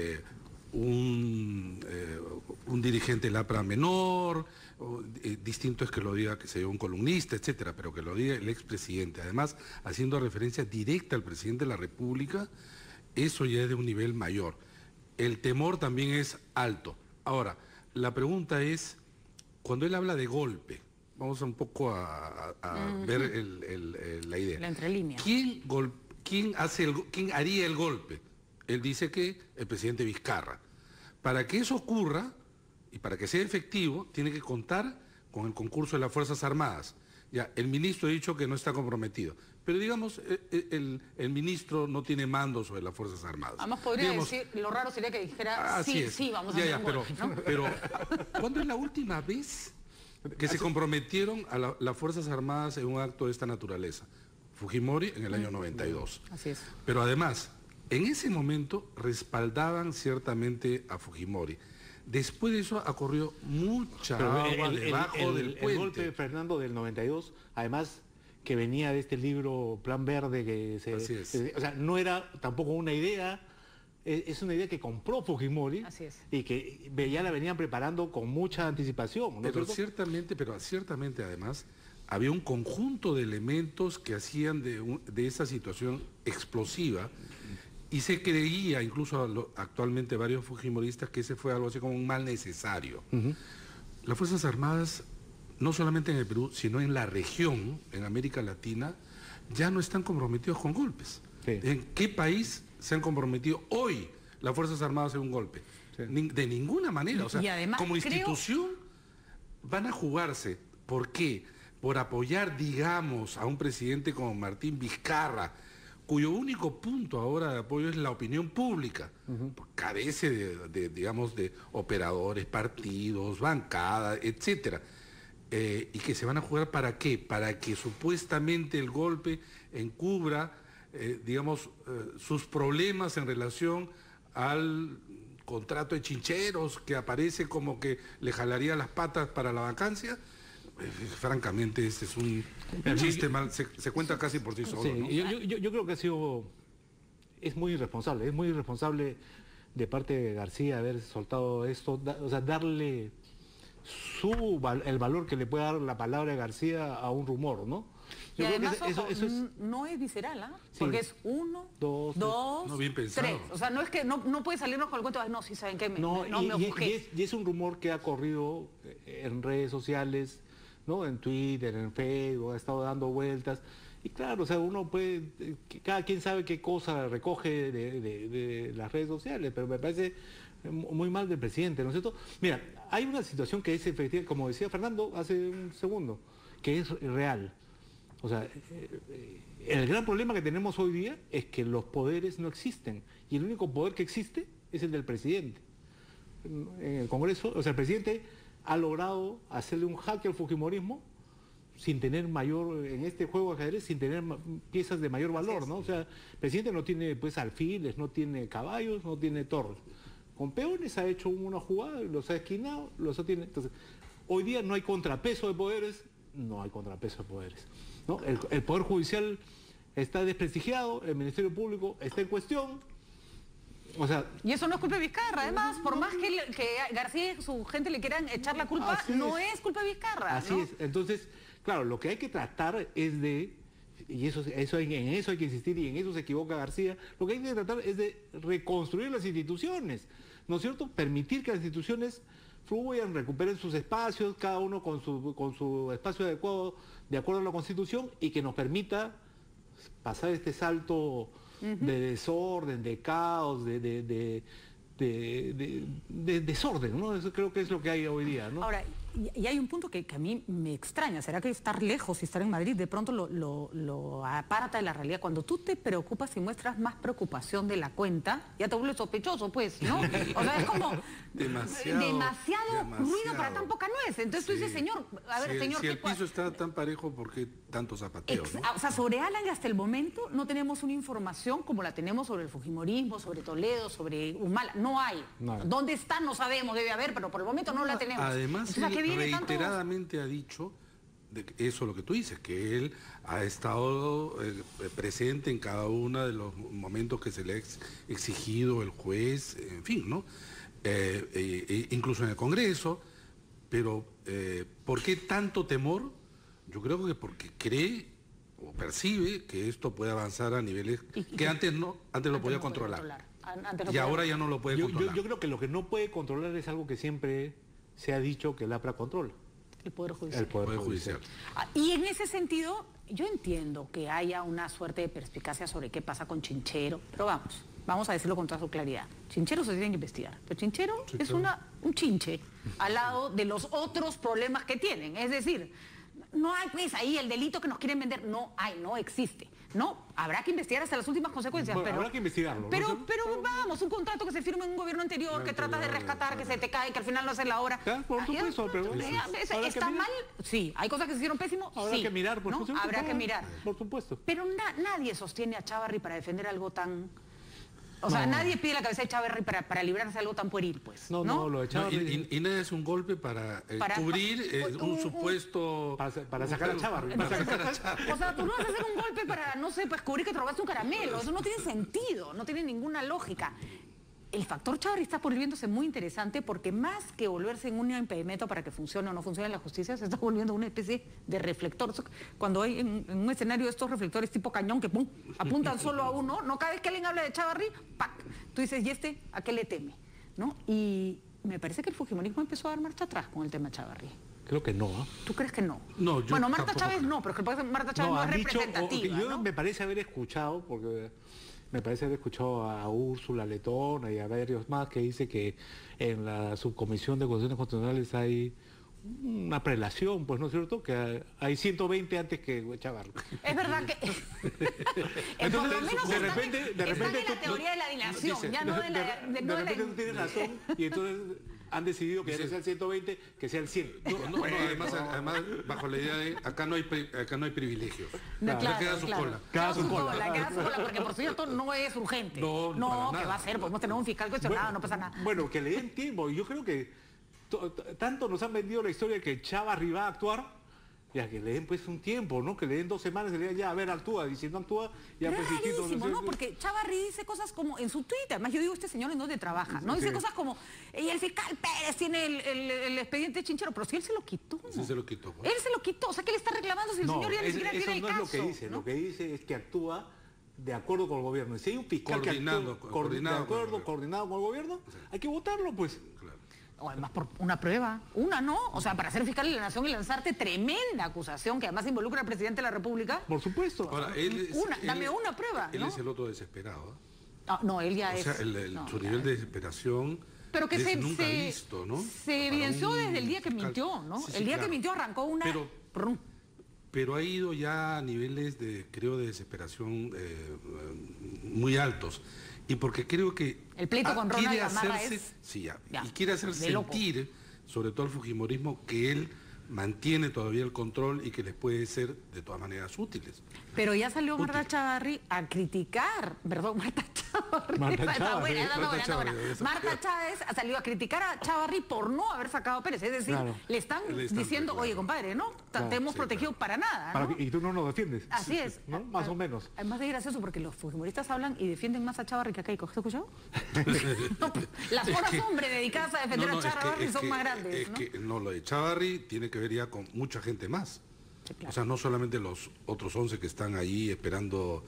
un dirigente del APRA menor, distinto es que lo diga, que sea un columnista, etcétera, pero que lo diga el expresidente, además haciendo referencia directa al presidente de la República, eso ya es de un nivel mayor. El temor también es alto. Ahora, la pregunta es, cuando él habla de golpe, vamos un poco a ver la idea. La entrelínea. ¿Quién haría el golpe? Él dice que el presidente Vizcarra. Para que eso ocurra y para que sea efectivo, tiene que contar con el concurso de las Fuerzas Armadas. Ya, el ministro ha dicho que no está comprometido. Pero digamos, el ministro no tiene mando sobre las Fuerzas Armadas. Además podría decir, lo raro sería que dijera, sí, vamos a hacer un golpe, ¿no? Pero, ¿cuándo es la última vez que se comprometieron a las Fuerzas Armadas en un acto de esta naturaleza? Fujimori en el año 92. Así es. Pero además, en ese momento respaldaban ciertamente a Fujimori. Después de eso ocurrió mucha agua debajo del puente. El golpe de Fernando del 92, además que venía de este libro Plan Verde, o sea, no era tampoco una idea, es una idea que compró Fujimori. Así es. Y que ya la venían preparando con mucha anticipación, ¿no? Pero ciertamente además había un conjunto de elementos que hacían de esa situación explosiva. Y se creía, incluso actualmente varios fujimoristas, que ese fue algo así como un mal necesario. Las Fuerzas Armadas, no solamente en el Perú, sino en la región, en América Latina, ya no están comprometidos con golpes. Sí. ¿En qué país se han comprometido hoy las Fuerzas Armadas a hacer un golpe? Sí. De ninguna manera. O sea, Y además, como institución van a jugarse. ¿Por qué? Por apoyar, digamos, a un presidente como Martín Vizcarra, cuyo único punto ahora de apoyo es la opinión pública. Carece digamos, de operadores, partidos, bancadas, etcétera. Y que se van a jugar ¿para qué? Para que supuestamente el golpe encubra, digamos, sus problemas en relación al contrato de Chincheros, que aparece como que le jalaría las patas para la vacancia. Francamente, este es un chiste mal, se cuenta casi por sí solo. Sí, ¿no? yo creo que es muy irresponsable de parte de García haber soltado esto, o sea, darle el valor que le puede dar la palabra de García a un rumor, ¿no? Y Yo creo además, que ojo, eso es... no es visceral, ¿ah? Sí. Porque es 1, Dos, 2, no, bien pensado. 3. O sea, no es que no puede salirnos con el cuento de, no, sí, ¿saben qué? No, me ofusqué. y es un rumor que ha corrido en redes sociales, ¿no? En Twitter, en Facebook, ha estado dando vueltas. Y claro, o sea, uno puede, cada quien sabe qué cosa recoge de las redes sociales, pero me parece muy mal del presidente, ¿no es cierto? Mira, hay una situación que es efectiva, como decía Fernando hace un segundo, que es real. O sea, el gran problema que tenemos hoy día es que los poderes no existen, y el único poder que existe es el del presidente. En el Congreso, o sea, el presidente ha logrado hacerle un jaque al fujimorismo sin tener en este juego de ajedrez, sin tener piezas de mayor valor, ¿no? O sea, el presidente no tiene pues alfiles, no tiene caballos, no tiene torres. Con peones ha hecho una jugada, los ha esquinado, Entonces, hoy día no hay contrapeso de poderes, no hay contrapeso de poderes, ¿no? El Poder Judicial está desprestigiado, el Ministerio Público está en cuestión. O sea, Y eso no es culpa de Vizcarra, además, por más que García y su gente le quieran echar la culpa, no es culpa de Vizcarra. Así ¿no? es. Entonces, claro, lo que hay que tratar es de, y en eso hay que insistir, y en eso se equivoca García, lo que hay que tratar es de reconstruir las instituciones, ¿no es cierto? Permitir que las instituciones fluyan, recuperen sus espacios, cada uno con su espacio adecuado, de acuerdo a la Constitución, y que nos permita pasar este salto de desorden, de caos, de desorden, ¿no? Eso creo que es lo que hay hoy día, ¿no? Ahora, y hay un punto que a mí me extraña, ¿será que estar lejos y estar en Madrid de pronto lo aparta de la realidad? Cuando tú te preocupas y muestras más preocupación de la cuenta, ya te vuelves sospechoso, pues, ¿no? O sea, es como demasiado ruido para tan poca nuez. Entonces tú dices, señor, a ver, señor... Si el piso está tan parejo, ¿por qué tanto zapateo? ¿no? O sea, sobre Alan hasta el momento no tenemos una información como la tenemos sobre el fujimorismo, sobre Toledo, sobre Humala. No hay. No hay. ¿Dónde está? No sabemos, debe haber, pero por el momento no la tenemos. Además, Entonces, ¿a qué viene tanto? reiteradamente ha dicho eso lo que tú dices, que él ha estado presente en cada uno de los momentos que se le ha exigido el juez, en fin, ¿no? Incluso en el Congreso, pero ¿por qué tanto temor? Yo creo que porque cree o percibe que esto puede avanzar a niveles que antes lo podía controlar. Y ahora ya no lo puede controlar. Yo creo que lo que no puede controlar es algo que siempre se ha dicho que el APRA controla. El Poder Judicial. El Poder Judicial. Y en ese sentido, yo entiendo que haya una suerte de perspicacia sobre qué pasa con Chinchero, pero vamos a decirlo con toda su claridad. Chinchero se tiene que investigar, pero Chinchero es un chinche al lado de los otros problemas que tienen. Es decir, no hay pues ahí el delito que nos quieren vender, no existe. No, habrá que investigar hasta las últimas consecuencias. Bueno, pero habrá que investigarlo. Pero vamos, un contrato que se firma en un gobierno anterior, que trata de rescatar, que se te cae, que al final no hace la obra. Por supuesto, pero ¿está mal? Sí, hay cosas que se hicieron pésimo. Habrá que mirar, por supuesto. Habrá que mirar. Por supuesto. Pero nadie sostiene a Chávarri para defender algo tan... O sea, nadie pide la cabeza de Chávarri para librarse de algo tan pueril, pues. No, lo de Chávarri... Y nada es un golpe para cubrir un supuesto... Para sacar a Chávarri. O sea, tú no vas a hacer un golpe para, no sé, pues cubrir que te robaste un caramelo. Eso no tiene sentido, no tiene ninguna lógica. El factor Chávarri está volviéndose muy interesante porque más que volverse en un impedimento para que funcione o no funcione la justicia, se está volviendo una especie de reflector. Cuando hay en un escenario estos reflectores tipo cañón que pum, apuntan solo a uno, no cada vez que alguien habla de Chávarri, ¡pac! Tú dices, ¿y a qué le teme? ¿No? Y me parece que el fujimorismo empezó a dar marcha atrás con el tema Chávarri. Creo que no. ¿Eh? ¿Tú crees que no? No, yo bueno, Marta tampoco Chávez creo. no, pero es que Marta Chávez no es han dicho, representativa, yo ¿no? me parece haber escuchado, porque me parece haber escuchado a Úrsula Letona y a varios más que dice que en la subcomisión de cuestiones constitucionales hay una prelación, pues, ¿no es cierto? Que hay 120 antes que Chávarri. Es verdad que... por lo menos de están repente en la teoría de la dilación, dice, ya no de la... de repente tú tienes razón y entonces han decidido que ya no sea el 120, que sea el 100. No, además, bajo la idea de acá no hay privilegios. No, Acá queda su cola. Queda su cola, porque por cierto no es urgente. No, que para va a ser, podemos tener un fiscal cuestionado, no pasa nada. Bueno, que le den tiempo. Yo creo que tanto nos han vendido la historia de que Chávarri va a actuar, ya que le den pues un tiempo, ¿no? Que le den 2 semanas y le digan ya, a ver, actúa. Y si no actúa, ya pues distinto. Rarísimo, ¿no? Porque Chávarri dice cosas como en su Twitter, además yo digo, este señor en dónde trabaja, ¿no? Dice Sí. cosas como, y el fiscal Pérez tiene el expediente chinchero, pero si él se lo quitó. Sí, se lo quitó. Pues. Él se lo quitó, o sea, que le está reclamando si el señor ya ni siquiera eso tiene el no caso. es lo que dice. ¿no? Lo que dice es que actúa de acuerdo con el gobierno. Y si hay un fiscal Coordinado, que actúa coordinado con el gobierno. coordinado con el gobierno, hay que votarlo, pues. Claro. O además por una prueba, una no, o sea, para ser fiscal de la nación y lanzarte tremenda acusación que además involucra al presidente de la República. Por supuesto. Ahora, Dame una prueba, Él ¿no? es el otro desesperado. No, él ya O es... sea, no, su ya nivel es. de desesperación Pero que es nunca visto, ¿no? se Para evidenció un desde el día que fiscal. mintió, ¿no? Sí, el día claro. que mintió arrancó una... Pero- Pero ha ido ya a niveles creo, de desesperación muy altos. Y porque creo que El pleito con Ronald quiere Gamarra hacerse, es- sí, ya, ya, y quiere hacer de loco. sentir, sobre todo al fujimorismo, que él mantiene todavía el control y que les puede ser de todas maneras útiles. Pero ya salió Marta Chávarri a criticar, perdón, Marta Chávarri. Marta Está Chávarri, buena, está Marta buena, está buena. Chávarri, eso. Marta Chávez ha salido a criticar a Chávarri por no haber sacado a Pérez. Es decir, Claro. le están diciendo, claro. oye, compadre, ¿no? Claro, Te hemos sí, protegido para nada, ¿no? Y tú no nos defiendes. Así es. ¿No? Más o menos. Además de gracioso porque los fujimoristas hablan y defienden más a Chávarri que a Keiko. ¿Has escuchado? No, pues, las horas, hombre, dedicadas a defender a Chávarri son más grandes, ¿no? Lo de Chávarri tiene que ver ya con mucha gente más. Sí, claro. O sea, no solamente los otros 11 que están ahí esperando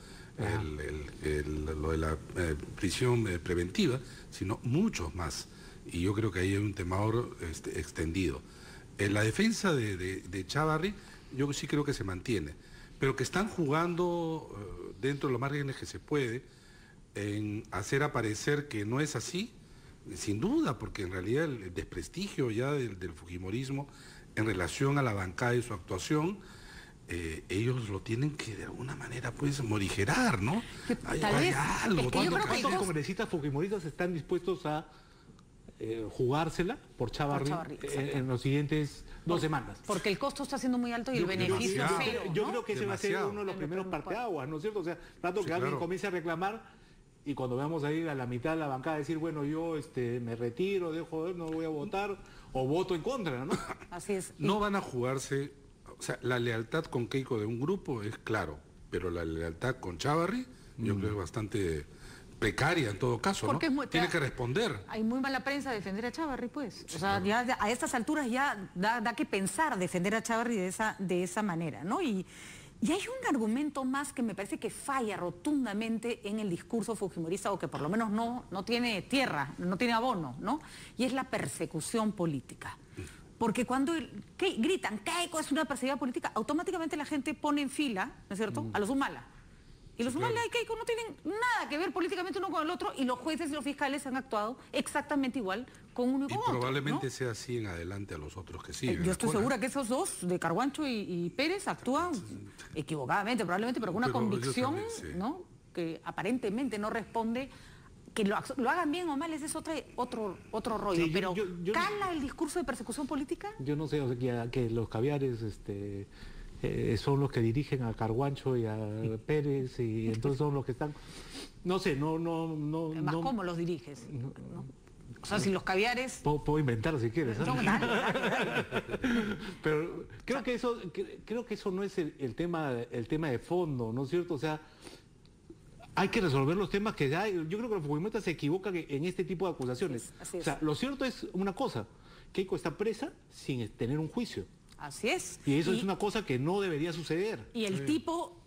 lo de la prisión preventiva, sino muchos más. Y yo creo que ahí hay un temor extendido. La defensa de Chávarri, yo sí creo que se mantiene, pero que están jugando dentro de los márgenes que se puede en hacer aparecer que no es así, sin duda, porque en realidad el desprestigio ya del fujimorismo en relación a la bancada y su actuación, ellos lo tienen que de alguna manera pues morigerar, ¿no? Hay algo. es que yo creo que ¿Cuántos congresistas fujimoristas están dispuestos a jugársela por Chávarri en los siguientes 2 semanas? Porque el costo está siendo muy alto y el Yo- beneficio es demasiado. cero, Yo ¿no? creo que ese va a ser Demasiado. uno de los primeros Pero- parteaguas, ¿no es cierto? O sea, tanto Sí, que alguien claro. comience a reclamar y cuando veamos ahí a la mitad de la bancada decir, bueno, yo me retiro, dejo, no voy a votar o voto en contra, ¿no? Así es. No van a jugarse, o sea, la lealtad con Keiko de un grupo es claro, pero la lealtad con Chávarri yo creo que es bastante precaria en todo caso, Porque ¿no? es Tiene que responder. Hay muy mala prensa defender a Chávarri, pues. O sea, ya a estas alturas ya da que pensar defender a Chávarri de esa manera, ¿no? Y hay un argumento más que me parece que falla rotundamente en el discurso fujimorista, o que por lo menos no tiene tierra, no tiene abono, ¿no? Y es la persecución política. Porque cuando gritan, Keiko es una perseguida política, automáticamente la gente pone en fila, ¿no es cierto?, a los Humala. Y los Humala y Keiko no tienen nada que ver políticamente uno con el otro, y los jueces y los fiscales han actuado exactamente igual con uno y Y con otro, probablemente ¿no? sea así en adelante a los otros que siguen. Yo estoy Ahora, segura que esos dos, de Carguancho y Pérez, actúan equivocadamente, probablemente, pero con una Pero ellos convicción, también, sí. ¿no?, que aparentemente no responde. Que lo hagan bien o mal, ese es otro rollo. Sí, pero yo- ¿cala el discurso de persecución política? Yo no sé, o sea, que los caviares son los que dirigen a Carguancho y a Pérez y entonces son los que están... No sé, no... Además, ¿cómo los diriges? ¿no? O sea, si los caviares... Puedo inventar si quieres. ¿eh? No, dale. Pero creo que eso no es el tema de fondo, ¿no es cierto? O sea, hay que resolver los temas que ya... Yo creo que los fujimoristas se equivocan en este tipo de acusaciones. Así es. O sea, lo cierto es una cosa, Keiko está presa sin tener un juicio. Así es. Y eso es una cosa que no debería suceder. Y el tipo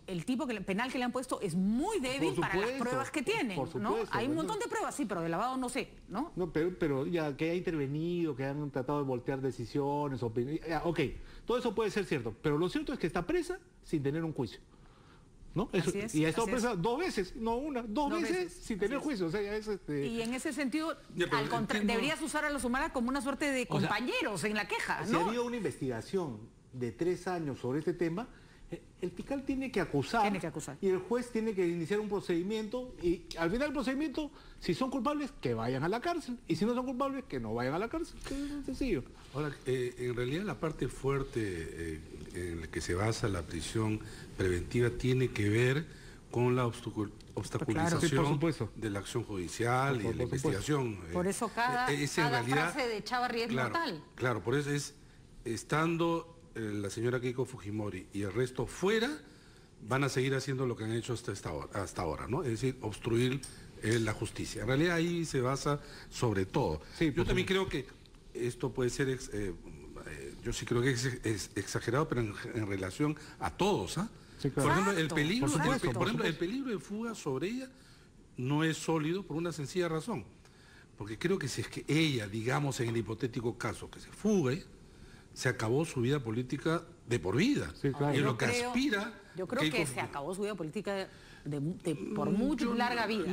el tipo penal que le han puesto es muy débil para las pruebas que tienen, ¿no? Hay un montón de pruebas, sí, pero de lavado no sé, ¿no? No, pero ya que haya intervenido, que han tratado de voltear decisiones, ok, todo eso puede ser cierto, pero lo cierto es que está presa sin tener un juicio, ¿no? Eso, Así es, y ha estado así presa 2 veces, no una, dos veces sin tener juicio, o sea, ya es Y en ese sentido, Ya, al contrario, deberías usar a los humanos como una suerte de compañeros en la queja, si ¿no? ha habido una investigación de 3 años sobre este tema, el fiscal tiene que acusar, y el juez tiene que iniciar un procedimiento, y al final del procedimiento, si son culpables, que vayan a la cárcel, y si no son culpables, que no vayan a la cárcel, que es sencillo. Ahora, en realidad la parte fuerte en la que se basa la prisión preventiva tiene que ver con la obstaculización sí, por supuesto. de la acción judicial y de la investigación. Por eso cada frase de Chávarri es mortal. Claro, por eso es, estando la señora Keiko Fujimori y el resto fuera, van a seguir haciendo lo que han hecho hasta ahora, ¿no? Es decir, obstruir la justicia. En realidad ahí se basa sobre todo. Sí, yo también creo que esto puede ser, yo sí creo que es exagerado, pero en relación a todos, ¿ah? Sí, claro. Por ejemplo, el Por peligro de fuga sobre ella no es sólido por una sencilla razón. Porque creo que si es que ella, digamos en el hipotético caso, que se fugue, se acabó su vida política de por vida. Sí, claro. Y lo que aspira... Yo creo que se acabó su vida política por mucho larga vida.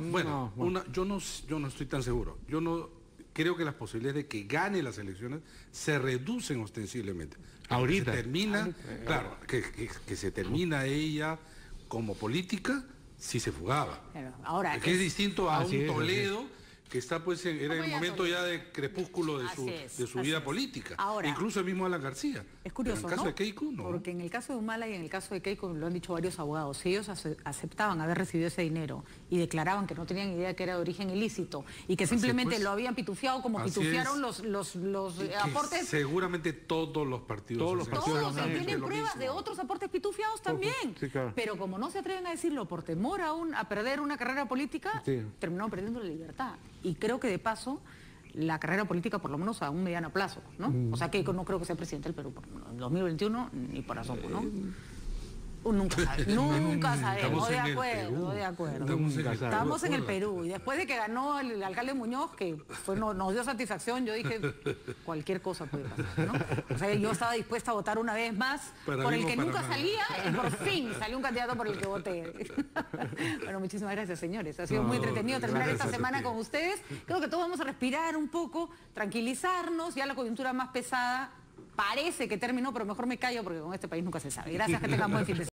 Yo no estoy tan seguro. Yo no creo que las posibilidades de que gane las elecciones se reducen ostensiblemente. Ahorita. Claro, que se termina ella como política si se fugaba. Ahora, que es distinto a un Toledo que está pues era el momento ya de crepúsculo de su vida política. Ahora, incluso el mismo Alan García. Es curioso, en el caso de Keiko, no. Porque en el caso de Humala y en el caso de Keiko, lo han dicho varios abogados, si ellos aceptaban haber recibido ese dinero y declaraban que no tenían idea que era de origen ilícito y que simplemente lo habían pitufiado como pitufiaron los aportes... Seguramente todos los partidos... Todos tienen pruebas de otros aportes pitufiados también. Sí, claro. Pero como no se atreven a decirlo por temor a perder una carrera política, terminaron perdiendo la libertad. Y creo que de paso, la carrera política por lo menos a un mediano plazo, ¿no? O sea, Keiko no creo que sea presidente del Perú en 2021 ni por asomo, ¿no? Nunca sabemos, de acuerdo. Estamos en el Perú. Y después de que ganó el alcalde Muñoz, que nos dio satisfacción, yo dije, cualquier cosa puede pasar, ¿no? O sea, yo estaba dispuesta a votar una vez más por el que nunca salía, y por fin salió un candidato por el que voté. Bueno, muchísimas gracias, señores. Ha sido muy entretenido terminar esta semana con ustedes. Creo que todos vamos a respirar un poco, tranquilizarnos, ya la coyuntura más pesada parece que terminó, pero mejor me callo porque con este país nunca se sabe. Gracias, que tengan buen fin de semana.